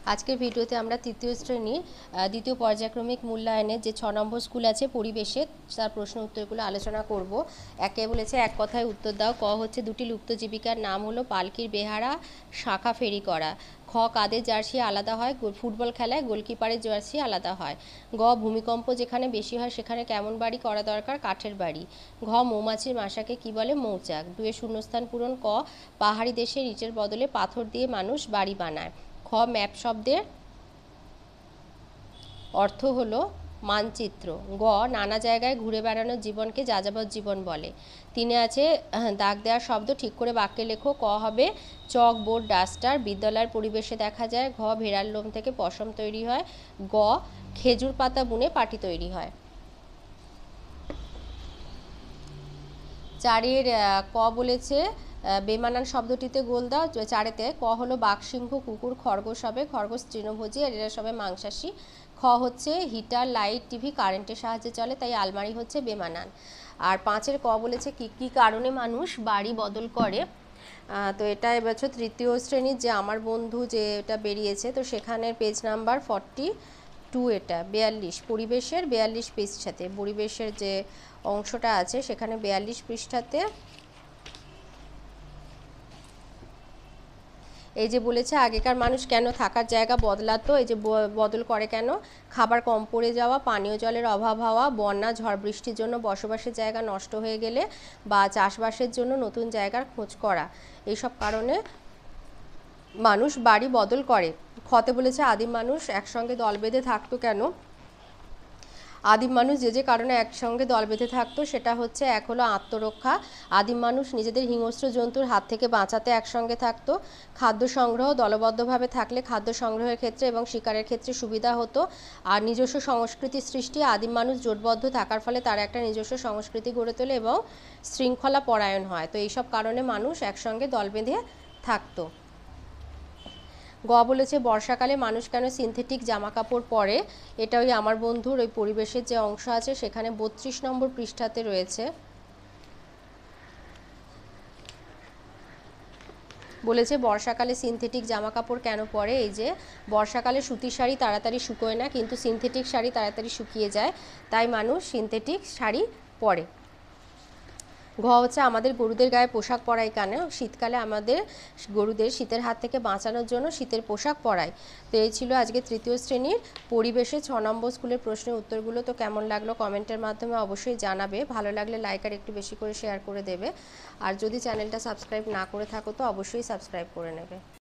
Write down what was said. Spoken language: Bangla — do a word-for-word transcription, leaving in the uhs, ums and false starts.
আজকের ভিডিওতে আমরা তৃতীয় শ্রেণীর দ্বিতীয় পর্যায়ক্রমিক মূল্যায়নের যে ছ নম্বর স্কুল আছে পরিবেশে তার প্রশ্ন উত্তরগুলো আলোচনা করব। একে বলেছে এক কথায় উত্তর দাও। ক হচ্ছে দুটি লুপ্ত জীবিকার নাম হলো পালকির বেহারা, শাখা ফেরি করা। খ কাদের জার্সি আলাদা হয়? ফুটবল খেলায় গোলকিপারের জার্সি আলাদা হয়। গ ভূমিকম্প যেখানে বেশি হয় সেখানে কেমন বাড়ি করা দরকার? কাঠের বাড়ি। ঘ মৌমাছির মাসাকে কি বলে? মৌচাক। দুয়ে শূন্যস্থান পূরণ। ক পাহাড়ি দেশে ইটের বদলে পাথর দিয়ে মানুষ বাড়ি বানায়। খ ম্যাপ শব্দের অর্থ হলো মানচিত্র। গ নানা জায়গায় ঘুরে বেড়ানোর জীবনকে যাযাবর জীবন বলে। তিনে আছে দাগ দেওয়ার শব্দ ঠিক করে বাক্যে লেখো। ক হবে চক, বোর্ড, ডাস্টার। বিদ্যালয়ের পরিবেশে দেখা যায়। ঘ ভেড়ার লোম থেকে পশম তৈরি হয়। গ খেজুর পাতা বুনে পাটি তৈরি হয়। চারের ক বলেছে বেমানান শব্দটিতে গোল দাও। চারেতে ক হলো বাঘ, সিংহ, কুকুর, খরগোশ হবে। খরগোশ তৃণভোজী আর এরা সবাই মাংসাশী। খ হচ্ছে হিটার, লাইট, টিভি কারেন্টের সাহায্যে চলে, তাই আলমারি হচ্ছে বেমানান। আর পাঁচের ক বলেছে কি কি কারণে মানুষ বাড়ি বদল করে। তো এটা এবছর তৃতীয় শ্রেণীর যে আমার বন্ধু যে এটা বেরিয়েছে, তো সেখানের পেজ নাম্বার ফর্টি টু, এটা বিয়াল্লিশ, পরিবেশের বিয়াল্লিশ পৃষ্ঠাতে, পরিবেশের যে অংশটা আছে সেখানে বিয়াল্লিশ পৃষ্ঠাতে এই যে বলেছে আগেকার মানুষ কেন থাকার জায়গা বদলাতো, এই যে বদল করে কেন? খাবার কম পড়ে যাওয়া, পানীয় জলের অভাব হওয়া, বন্যা, ঝড় বৃষ্টির জন্য বসবাসের জায়গা নষ্ট হয়ে গেলে, বা চাষবাসের জন্য নতুন জায়গার খোঁজ করা, এইসব কারণে মানুষ বাড়ি বদল করে। খতে বলেছে আদিম মানুষ একসঙ্গে দল বেঁধে থাকতো কেন? আদিম মানুষ যে যে কারণে একসঙ্গে দল বেঁধে থাকতো সেটা হচ্ছে এক হলো আত্মরক্ষা। আদিম মানুষ নিজেদের হিংস্র জন্তুর হাত থেকে বাঁচাতে একসঙ্গে থাকতো। খাদ্য সংগ্রহ, দলবদ্ধভাবে থাকলে খাদ্য সংগ্রহের ক্ষেত্রে এবং শিকারের ক্ষেত্রে সুবিধা হতো। আর নিজস্ব সংস্কৃতি সৃষ্টি, আদিম মানুষ জোটবদ্ধ থাকার ফলে তারা একটা নিজস্ব সংস্কৃতি গড়ে তোলে এবং শৃঙ্খলা পরায়ণ হয়। তো এইসব কারণে মানুষ একসঙ্গে দল বেঁধে থাকতো। গ বলেছে বর্ষাকালে মানুষ কেন সিনথেটিক জামা কাপড় পরে। এটা ওই আমার বন্ধুর ওই পরিবেশের যে অংশ আছে সেখানে বত্রিশ নম্বর পৃষ্ঠাতে রয়েছে। বলেছে বর্ষাকালে সিনথেটিক জামা কাপড় কেন পরে। এই যে বর্ষাকালে সুতির শাড়ি তাড়াতাড়ি শুকোয় না, কিন্তু সিনথেটিক শাড়ি তাড়াতাড়ি শুকিয়ে যায়, তাই মানুষ সিনথেটিক শাড়ি পরে। ঘ হচ্ছে আমাদের গরুদের গায়ে পোশাক পরাই কেন? শীতকালে আমাদের গরুদের শীতের হাত থেকে বাঁচানোর জন্য শীতের পোশাক পরাই। তো এই ছিল আজকে তৃতীয় শ্রেণীর পরিবেশে ছ নম্বর স্কুলের প্রশ্নের উত্তরগুলো। তো কেমন লাগলো কমেন্টের মাধ্যমে অবশ্যই জানাবে। ভালো লাগলে লাইক আর একটু বেশি করে শেয়ার করে দেবে। আর যদি চ্যানেলটা সাবস্ক্রাইব না করে থাকো তো অবশ্যই সাবস্ক্রাইব করে নেবে।